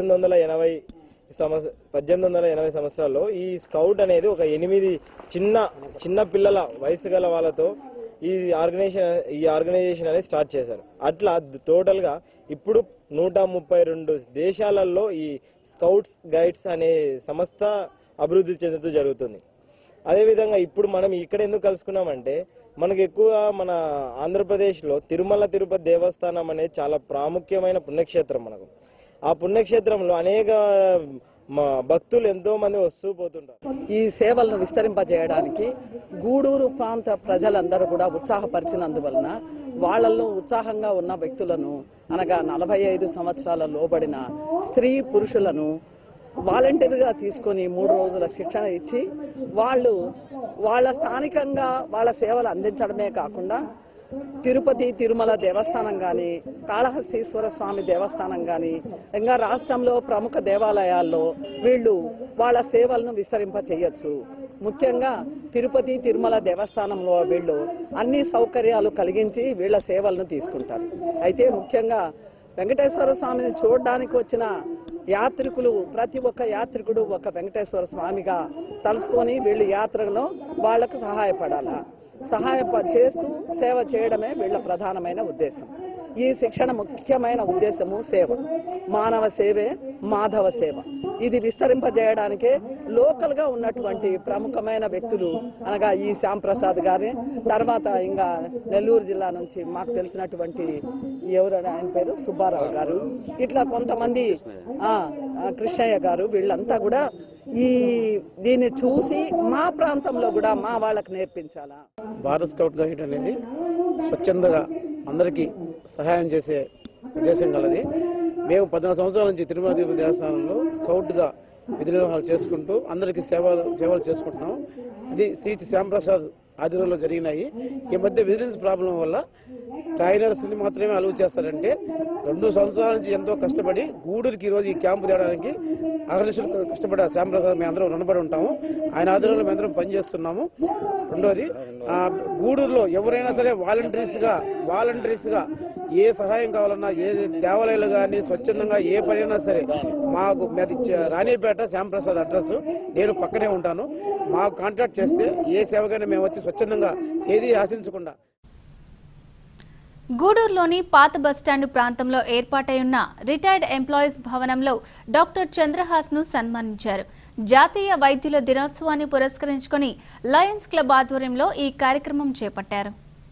1880 సంవత్సరాల్లో ఈ స్కౌట్ అనేది ఒక 8 చిన్న పిల్లల వయసు గల వాళ్ళతో ఈ ఆర్గనైజేషన్ అనేది స్టార్ట్ చేశారు. అట్లా టోటల్ గా ఇప్పుడు 132 దేశాలలో ఈ స్కౌట్స్ గైడ్స్ అనే సంస్థ అభివృద్ధి చెందుతూ జరుగుతుంది. అదేవిధంగా ఇప్పుడు మనం ఇక్కడ ఎందుకు కలుసుకున్నామంటే, మనకు ఎక్కువ మన ఆంధ్రప్రదేశ్లో తిరుమల తిరుపతి దేవస్థానం అనేది చాలా ప్రాముఖ్యమైన పుణ్యక్షేత్రం. మనకు ఆ పుణ్యక్షేత్రంలో అనేక భక్తులు ఎంతో మంది వస్తూ పోతుంటారు. ఈ సేవలను విస్తరింపజేయడానికి గూడూరు ప్రాంత ప్రజలందరూ కూడా ఉత్సాహపరిచినందువలన వాళ్ళల్లో ఉత్సాహంగా ఉన్న వ్యక్తులను అనగా 45 సంవత్సరాల లోబడిన స్త్రీ పురుషులను వాలంటీర్గా తీసుకొని 3 రోజుల శిక్షణ ఇచ్చి వాళ్ళ స్థానికంగా వాళ్ళ సేవలు అందించడమే కాకుండా తిరుపతి తిరుమల దేవస్థానం కానీ కాళహస్తీశ్వర స్వామి దేవస్థానం కానీ ఇంకా రాష్ట్రంలో ప్రముఖ దేవాలయాల్లో వీళ్ళు వాళ్ళ సేవలను విస్తరింప చేయొచ్చు. ముఖ్యంగా తిరుపతి తిరుమల దేవస్థానంలో వీళ్ళు అన్ని సౌకర్యాలు కలిగించి వీళ్ళ సేవలను తీసుకుంటారు. అయితే ముఖ్యంగా వెంకటేశ్వర స్వామిని చూడడానికి వచ్చిన యాత్రికులు ప్రతి ఒక్క యాత్రికుడు ఒక వెంకటేశ్వర స్వామిగా తలుసుకొని వీళ్ళు యాత్రలో వాళ్లకు చేస్తూ సేవ చేయడమే వీళ్ళ ప్రధానమైన ఉద్దేశం. ఈ శిక్షణ ముఖ్యమైన ఉద్దేశము సేవ, మానవ సేవే మాధవ సేవ. ఇది విస్తరింపజేయడానికే లోకల్గా ఉన్నటువంటి ప్రముఖమైన వ్యక్తులు అనగా ఈ శ్యాంప్రసాద్ గారి, తర్వాత ఇంకా నెల్లూరు జిల్లా నుంచి మాకు తెలిసినటువంటి ఎవరైనా ఆయన పేరు సుబ్బారావు గారు, ఇట్లా కొంతమంది కృష్ణయ్య గారు, వీళ్ళంతా కూడా దీన్ని చూసి మా ప్రాంతంలో కూడా మా వాళ్ళకి నేర్పించాలా. భారత్ స్కౌట్ గైడ్ అనేది స్వచ్ఛందంగా అందరికీ సహాయం చేసే ఉద్దేశం కలది. మేము 14 సంవత్సరాల నుంచి తిరుమల తిరుపతి దేవస్థానంలో స్కౌట్గా విధి నిర్వహణలు చేసుకుంటూ అందరికీ సేవలు చేసుకుంటున్నాం. ఇది శ్రీ శ్యాంప్రసాద్ ఆధ్వర్యంలో జరిగినాయి. ఈ మధ్య విజిలెన్స్ ప్రాబ్లం వల్ల ట్రైనర్స్ని మాత్రమే అలౌ చేస్తారంటే 2 సంవత్సరాల నుంచి ఎంతో కష్టపడి గూడూరుకి ఈరోజు ఈ క్యాంపు తేవడానికి అహర్నిశలు కష్టపడి శ్యాంప్రసాద్ మేము అందరం రుణపడి ఉంటాము. ఆయన ఆధ్వర్యంలో మేము అందరం పనిచేస్తున్నాము. రెండోది, గూడూరులో ఎవరైనా సరే వాలంటీర్స్గా ఏ సహాయం కావాలన్నా, ఏ దేవాలయాలు కానీ స్వచ్ఛందంగా ఏ పనైనా సరే మాకు రాణిపేట శ్యాంప్రసాద్ అడ్రస్, నేను పక్కనే ఉంటాను. మాకు కాంటాక్ట్ చేస్తే ఏ సేవకైనా మేము వచ్చి స్వచ్ఛందంగా ఏది ఆశించకుండా. గూడూరులోని పాత బస్టాండ్ ప్రాంతంలో ఏర్పాటై ఉన్న రిటైర్డ్ ఎంప్లాయీస్ భవనంలో డాక్టర్ చంద్రహాస్ను సన్మానించారు. జాతీయ వైద్యుల దినోత్సవాన్ని పురస్కరించుకొని లయన్స్ క్లబ్ ఆధ్వర్యంలో ఈ కార్యక్రమం చేపట్టారు.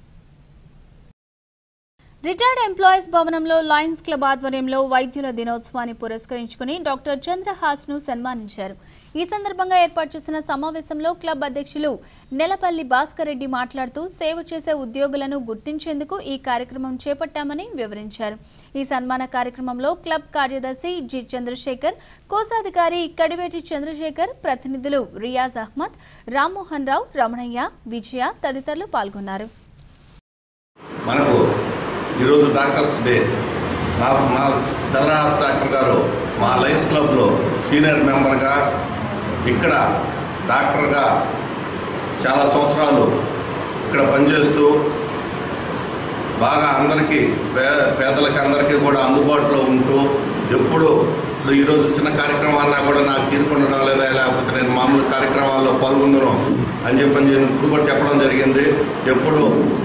రిటైర్డ్ ఎంప్లాయీస్ భవనంలో లయన్స్ క్లబ్ ఆధ్వర్యంలో వైద్యుల దినోత్సవాన్ని పురస్కరించుకుని డాక్టర్ చంద్రహాస్ను సన్మానించారు. ఈ సందర్భంగా ఏర్పాటు చేసిన సమావేశంలో క్లబ్ అధ్యక్షులు నెలపల్లి భాస్కర్ రెడ్డి మాట్లాడుతూ సేవ చేసే ఉద్యోగులను గుర్తించేందుకు ఈ కార్యక్రమం చేపట్టామని వివరించారు. ఈ సన్మాన కార్యక్రమంలో క్లబ్ కార్యదర్శి జి చంద్రశేఖర్, కోశాధికారి కడివేటి చంద్రశేఖర్, ప్రతినిధులు రియాజ్ అహ్మద్, రామ్మోహన్ రావు, రమణయ్య, విజయ తదితరులు పాల్గొన్నారు. ఈరోజు డాక్టర్స్ డే. మా చంద్రహాస్ డాక్టర్ గారు మా లయన్స్ క్లబ్లో సీనియర్ మెంబర్గా, ఇక్కడ డాక్టర్గా చాలా సంవత్సరాలు ఇక్కడ పనిచేస్తూ బాగా అందరికీ పేదలకి అందరికీ కూడా అందుబాటులో ఉంటూ ఎప్పుడు ఈరోజు చిన్న కార్యక్రమాలన్నా కూడా నాకు తీరుకుండడం లేదా, లేకపోతే నేను మామూలు కార్యక్రమాల్లో పాల్గొందను అని చెప్పని ఇప్పుడు కూడా చెప్పడం జరిగింది. ఎప్పుడు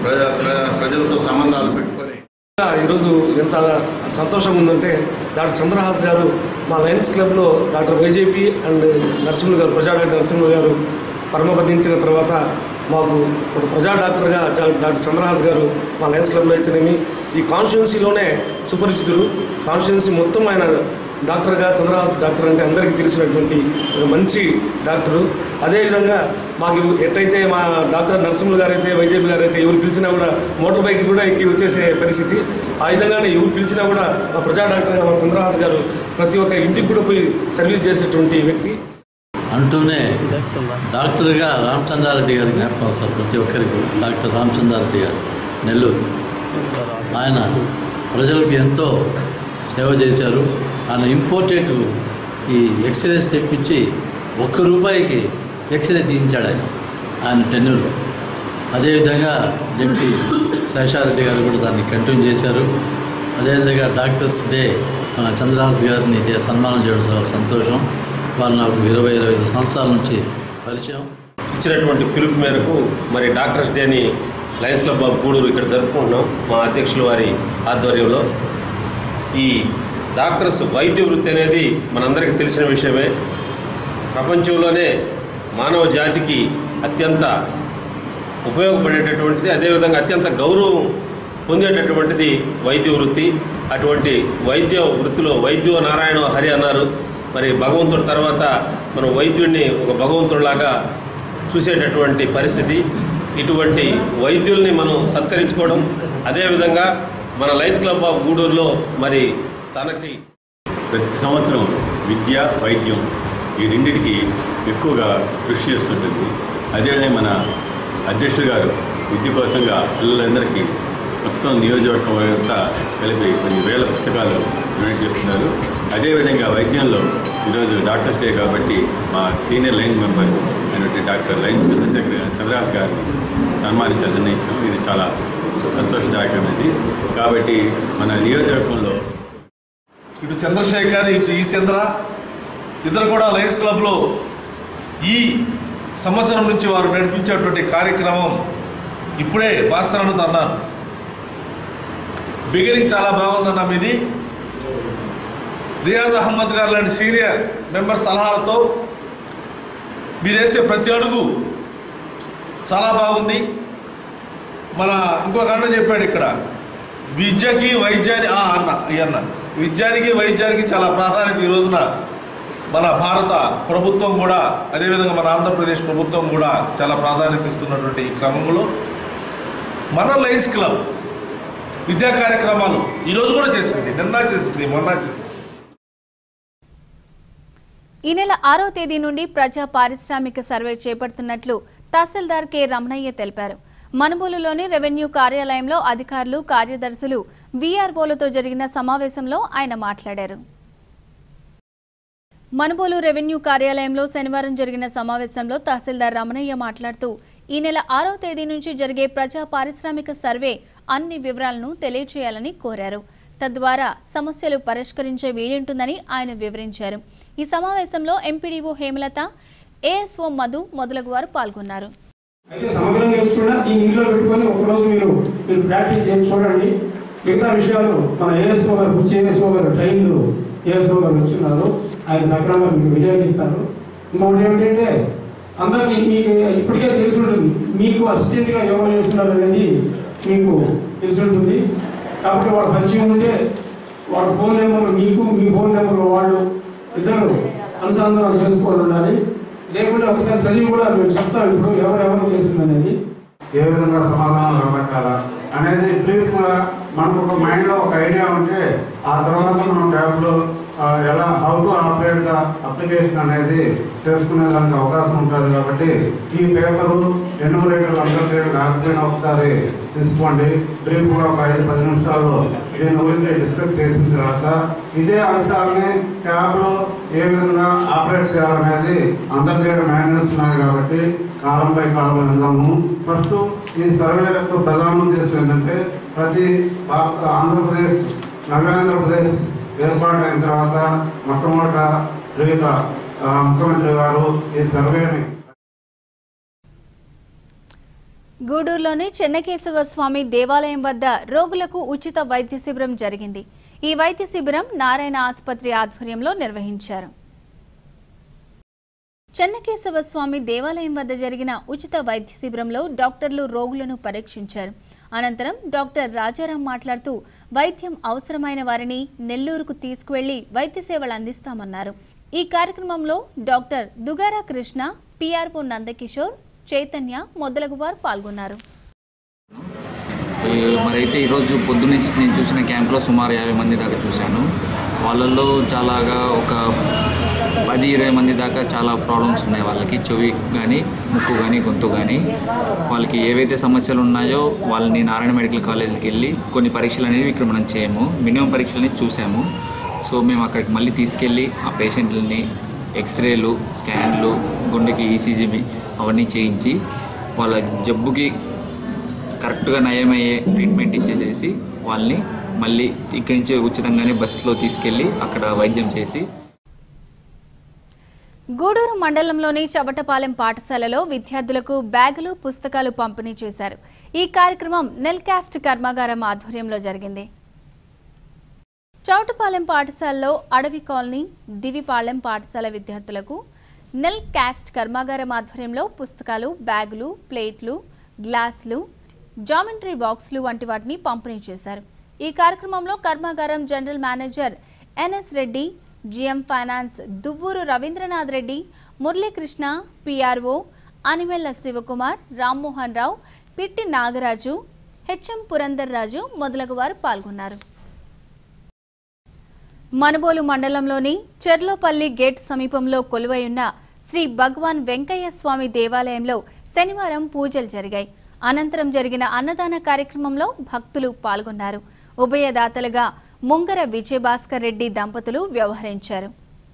ప్రజలతో సంబంధాలు పెట్టుకొని ఈరోజు ఎంత సంతోషంగా ఉందంటే, డాక్టర్ చంద్రహాస్ గారు మా లయన్స్ క్లబ్లో డాక్టర్ వైజేపీ అండ్ నరసింహులు గారు, ప్రజా డాక్టర్ నరసింహులు గారు పరమపదించిన తర్వాత మాకు ఒక ప్రజా డాక్టర్గా డాక్టర్ చంద్రహాస్ గారు మా లయన్స్ క్లబ్లో అయితేనేమి ఈ కాన్స్టిట్యున్సీలోనే సుపరిచితుడు. కాన్స్టిట్యున్సీ మొత్తం ఆయన డాక్టర్గా, చంద్రహాస్ డాక్టర్ అంటే అందరికీ తెలిసినటువంటి ఒక మంచి డాక్టరు. అదేవిధంగా మాకు ఎట్టయితే మా డాక్టర్ నరసింహులు గారు అయితే, వైజేపీ గారు అయితే ఎవరు పిలిచినా కూడా మోటార్ బైక్ కూడా ఎక్కి వచ్చేసే పరిస్థితి. ఆ విధంగానే ఎవరు పిలిచినా కూడా మా ప్రజా డాక్టర్గా మా చంద్రహాస్ గారు ప్రతి ఒక్క ఇంటికి కూడా పోయి సర్వీస్ చేసేటువంటి వ్యక్తి. అంటూనే డాక్టర్గా రామచంద్రారెడ్డి గారి జ్ఞాపకం వస్తారు ప్రతి ఒక్కరికి. డాక్టర్ రామచంద్రారెడ్డి గారు నెల్లూరు, ఆయన ప్రజలకు ఎంతో సేవ చేశారు. ఆయన ఇంపోర్టెడ్ ఈ ఎక్స్రేస్ తెప్పించి ₹1 ఎక్స్రే తీయించాడు ఆయన టెన్యూర్లో. అదేవిధంగా డిప్యూటీ శేషారెడ్డి గారు కూడా దాన్ని కంటిన్యూ చేశారు. అదేవిధంగా డాక్టర్స్ డే మన చంద్రహాస్ గారిని సన్మానం చేయడం చాలా సంతోషం. వాళ్ళు నాకు 20-25 సంవత్సరాల నుంచి పరిచయం. ఇచ్చినటువంటి పిలుపు మేరకు మరి డాక్టర్స్ డేని లయన్స్ క్లబ్ ఆఫ్ గూడూరు ఇక్కడ జరుపుకుంటున్నాం. మా అధ్యక్షుల వారి ఆధ్వర్యంలో ఈ డాక్టర్స్ వైద్య వృత్తి అనేది మనందరికీ తెలిసిన విషయమే. ప్రపంచంలోనే మానవ జాతికి అత్యంత ఉపయోగపడేటటువంటిది, అదేవిధంగా అత్యంత గౌరవం పొందేటటువంటిది వైద్య వృత్తి. అటువంటి వైద్య వృత్తిలో వైద్యో నారాయణ హరి అన్నారు. మరి భగవంతుడి తర్వాత మనం వైద్యుడిని ఒక భగవంతుడిలాగా చూసేటటువంటి పరిస్థితి. ఇటువంటి వైద్యుల్ని మనం సత్కరించుకోవడం, అదేవిధంగా మన లయన్స్ క్లబ్ ఆఫ్ గూడూరులో మరి తనకి ప్రతి సంవత్సరం విద్య, వైద్యం ఈ రెండింటికి ఎక్కువగా కృషి చేస్తుంటుంది. అదేవిధంగా మన అధ్యక్షులు గారు విద్య కోసంగా పిల్లలందరికీ మొత్తం నియోజకవర్గం అంతా కలిపి కొన్ని వేల పుస్తకాలు డొనేట్ చేస్తున్నారు. అదేవిధంగా వైద్యంలో ఈరోజు డాక్టర్స్ డే కాబట్టి మా సీనియర్ లైన్ మెంబర్ అయినటువంటి డాక్టర్ లైన్ చంద్రహాస్ గారిని సన్మానించాలని నిర్ణయించాం. ఇది చాలా సంతోషదాయకమైనది. కాబట్టి మన నియోజకవర్గంలో ఇటు చంద్రశేఖర్, ఈ చంద్ర ఇద్దరు కూడా లయన్స్ క్లబ్లో ఈ సంవత్సరం నుంచి వారు నడిపించేటువంటి కార్యక్రమం ఇప్పుడే భాస్కర్ అన్నతో అన్నాను. బిగినింగ్ చాలా బాగుందన్న మీది. రియాజ్ అహ్మద్ గారు లాంటి సీనియర్ మెంబర్ సలహాలతో మీరు వేసే ప్రతి అడుగు చాలా బాగుంది. మన ఇంకొక అన్న చెప్పాడు ఇక్కడ, విద్యకి వైద్యానికి అన్న విద్యానికి వైద్యానికి చాలా ప్రాధాన్యత ఈ రోజున మన భారత ప్రభుత్వం కూడా, అదేవిధంగా మన ఆంధ్రప్రదేశ్ ప్రభుత్వం కూడా చాలా ప్రాధాన్యత ఇస్తున్నటువంటి ఈ క్రమంలో మన లయన్స్ క్లబ్ విద్యా కార్యక్రమాలు ఈరోజు కూడా చేసింది, నిన్న చేసింది, మొన్న చేసింది. ఈ నెల 6వ తేదీ నుండి ప్రజా పారిశ్రామిక సర్వే చేపడుతున్నట్లు తహసీల్దార్ కె రమణయ్య తెలిపారు. మనుబోలులోని రెవెన్యూ కార్యాలయంలో అధికారులు, కార్యదర్శులు, వీఆర్ఓలతో జరిగిన సమావేశంలో ఆయన మాట్లాడారు. మనుబోలు రెవెన్యూ కార్యాలయంలో శనివారం జరిగిన సమావేశంలో తహసీల్దార్ రమణయ్య మాట్లాడుతూ ఈ నెల 6వ తేదీ నుంచి జరిగే ప్రజా పారిశ్రామిక సర్వే అన్ని వివరాలను తెలియజేయాలని కోరారు. తద్వారా సమస్యలు పరిష్కరించే వీలుంటుందని ఆయన వివరించారు. ఈ సమావేశంలో ఎంపీడీఓ హేమలత, ఏఎస్ఓ మధు మొదలగు వారు పాల్గొన్నారు. అయితే సమగ్రంగా చూడ ఈ ఇంట్లో పెట్టుకొని ఒకరోజు మీరు ప్రాక్టీస్ చేసి చూడండి. మిగతా విషయాలు మన ఏఎస్ఓ గారు, బుచ్చి ఏఎస్ఓ గారు, ట్రైన్లు ఏఎస్ఓ గారు వచ్చిన్నారు, ఆయన సక్రమంగా మీకు వినియోగిస్తారు. ఇంకొకటి ఏమిటంటే అందరికీ మీకు ఇప్పటికే తెలిసి ఉంటుంది, మీకు అసిస్టెంట్గా ఎవరు చేస్తున్నారు అనేది మీకు తెలిసి ఉంటుంది. కాబట్టి వాళ్ళ పరిచయం ఉంటే వాళ్ళ ఫోన్ నెంబర్ మీకు, మీ ఫోన్ నెంబర్ వాళ్ళు ఇద్దరు అనుసంధానం చేసుకోవాలి ఉండాలి. లేకుంటే ఒకసారి చదివి కూడా మేము చెప్తాం ఇప్పుడు ఎవరెవరు చేస్తుంది అనేది, ఏ విధంగా సమాధానం రాబట్టాలా అనేది బ్రీఫ్గా మనకు ఒక మైండ్లో ఒక ఐడియా ఉంటే ఆ తర్వాత మనం ట్యాబ్లో ఎలా how to operate the application అనేది చేసుకునే దానికి అవకాశం ఉంటుంది. కాబట్టి ఈ పేపరు ఎన్యూమరేటర్ అందరికీ ఆర్గనైజ్ ఒకసారి తీసుకోండి. బ్రీఫ్గా ఒక 5-10 నిమిషాలు దీని గురించి డిస్కస్ చేసిన తర్వాత ఇదే అంశాలని ట్యాబ్లో ఏ విధంగా ఆపరేట్ చేయాలనేది అందరి దగ్గర మాన్యువల్స్ ఉన్నాయి. కాబట్టి కాలం బై కాలం వెళ్దాము. ఫస్ట్ ఈ సర్వే యొక్క ప్రధాన ఉద్దేశం ఏంటంటే ప్రతి ఆంధ్రప్రదేశ్, నవ్యాంధ్రప్రదేశ్ ఏర్పాటైన తర్వాత మొట్టమొదట శ్రీయుత ముఖ్యమంత్రి గారు ఈ సర్వేని గూడూరులోని చెన్నకేశవ స్వామి దేవాలయం వద్ద రోగులకు ఉచిత వైద్య శిబిరం జరిగింది. ఈ వైద్య శిబిరం నారాయణ ఆసుపత్రి ఆధ్వర్యంలో నిర్వహించారు. చెన్నకేశవ స్వామి దేవాలయం వద్ద జరిగిన ఉచిత వైద్య శిబిరంలో డాక్టర్లు రోగులను పరీక్షించారు. అనంతరం డాక్టర్ రాజారాం మాట్లాడుతూ వైద్యం అవసరమైన వారిని నెల్లూరుకు తీసుకువెళ్లి వైద్య సేవలు అందిస్తామన్నారు. ఈ కార్యక్రమంలో డాక్టర్ దుగారా కృష్ణ, పిఆర్ఓ నందకిషోర్, చైతన్య మొదలగు వారు పాల్గొన్నారు. మరైతే ఈరోజు పొద్దున్నుంచి నేను చూసిన క్యాంప్లో సుమారు 50 మంది దాకా చూశాను. వాళ్ళల్లో చాలాగా ఒక 10-20 మంది దాకా చాలా ప్రాబ్లమ్స్ ఉన్నాయి. వాళ్ళకి చెవి కానీ, ముక్కు కానీ, గొంతు కానీ, వాళ్ళకి ఏవైతే సమస్యలు ఉన్నాయో వాళ్ళని నారాయణ మెడికల్ కాలేజ్కి వెళ్ళి కొన్ని పరీక్షలు అనేవి ఇక్కడ మనం చేయము, మినిమం పరీక్షలు అనేది చూసాము. సో మేము అక్కడికి మళ్ళీ తీసుకెళ్ళి ఆ పేషెంట్లని ఎక్స్రేలు, స్కాన్లు, గుండెకి ఈసీజీ అవన్నీ చేయించి వాళ్ళ జబ్బుకి కరెక్ట్గా నయమయ్యే ట్రీట్మెంట్ ఇచ్చేసేసి వాళ్ళని మళ్ళీ ఇక్కడి నుంచి ఉచితంగానే బస్సులో తీసుకెళ్ళి అక్కడ వైద్యం చేసి. గూడూరు మండలంలోని చవటపాలెం పాఠశాలలో విద్యార్థులకు బ్యాగులు, పుస్తకాలు పంపిణీ చేశారు. ఈ కార్యక్రమం నెల్కాస్ట్ కర్మాగారం ఆధ్వర్యంలో జరిగింది. చౌటపాలెం పాఠశాలలో అడవి కాలనీ, దివిపాలెం పాఠశాల విద్యార్థులకు నెల్ క్యాస్ట్ కర్మాగారం ఆధ్వర్యంలో పుస్తకాలు, బ్యాగులు, ప్లేట్లు, గ్లాసులు, జామెంట్రీ బాక్సులు వంటి వాటిని పంపిణీ చేశారు. ఈ కార్యక్రమంలో కర్మాగారం general manager NS Reddy, GM finance Duvvuru Ravindranath Reddy, Muralikrishna, PRO Animella Sivakumar, Rammohan Rao, Pitti Nagaraju, HM Purandar Raju మొదలగు వారు పాల్గొన్నారు. మనుబోలు మండలంలోని చెర్లోపల్లి గేట్ సమీపంలో కొలువై ఉన్న శ్రీ భగవాన్ వెంకయ్య స్వామి దేవాలయంలో శనివారం పూజలు జరిగాయి. అనంతరం జరిగిన అన్నదాన కార్యక్రమంలో భక్తులు పాల్గొన్నారు. ఉభయదాతలుగా ముంగర విజయభాస్కర్ రెడ్డి దంపతులు వ్యవహరించారు.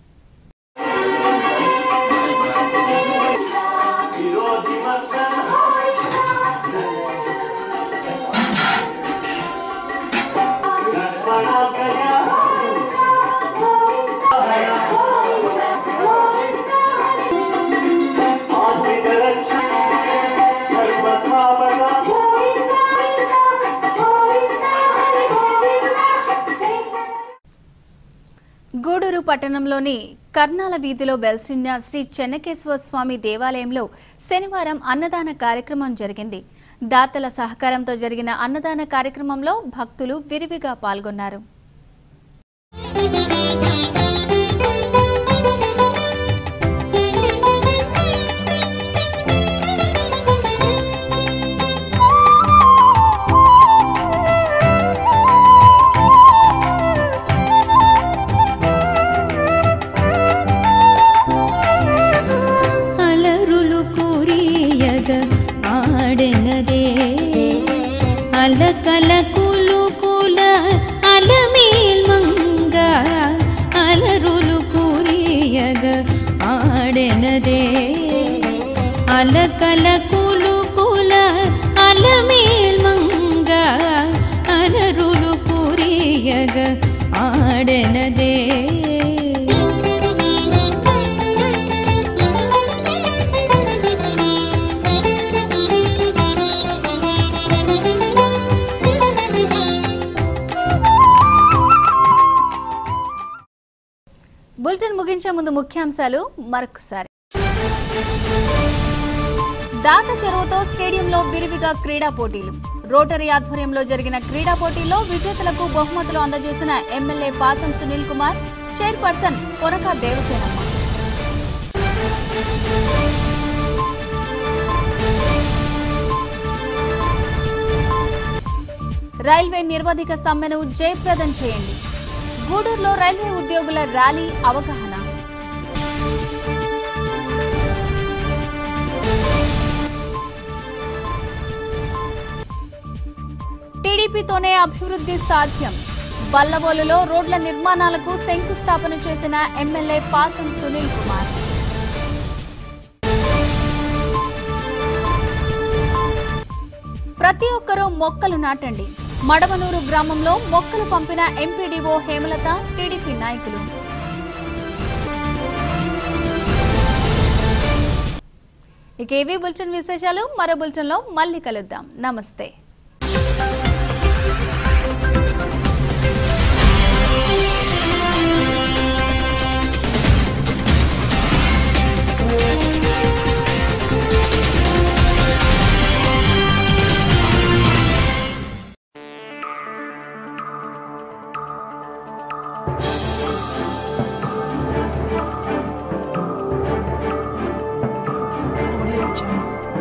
గూడూరు పట్టణంలోని కర్నాల వీధిలో వెలిసిన శ్రీ చెన్నకేశ్వర స్వామి దేవాలయంలో శనివారం అన్నదాన కార్యక్రమం జరిగింది. దాతల సహకారంతో జరిగిన అన్నదాన కార్యక్రమంలో భక్తులు విరివిగా పాల్గొన్నారు. అలకల కులుకుల అలమేల్ మంగ అలరులు కురియగ ఆడెనదే అలకల కులుకుల అలమేల్ మంగ అలరులు కురియగ ఆడెనదే బులెటిన్ ముగించే ముందు ముఖ్యాంశాలు మరొకసారి. దాత చెరువుతో స్టేడియంలో విరివిగా క్రీడా పోటీలు. రోటరీ ఆధ్వర్యంలో జరిగిన క్రీడా పోటీల్లో విజేతలకు బహుమతులు అందజేసిన MLA Pasam Sunil Kumar, chairperson Poraka Devasenamma. Railway నిర్వాధిక సమ్మెను జయప్రదం చేయండి. గూడూరులో రైల్వే ఉద్యోగుల ర్యాలీ అవగాహన. టీడీపీతోనే అభివృద్ధి సాధ్యం. బల్లవోలులో రోడ్ల నిర్మాణాలకు శంకుస్థాపన చేసిన ఎమ్మెల్యే పాసం సునీల్ కుమార్. ప్రతి ఒక్కరూ మొక్కలు నాటండి. మడవనూరు గ్రామంలో మొక్కలు పంపిన ఎంపీడీఓ హేమలత, టీడీపీ నాయకులు. ఇక ఇవి బులెటిన్ విశేషాలు. మరో బులెటిన్లో మళ్ళీ కలుద్దాం. నమస్తే. Audio Jungle.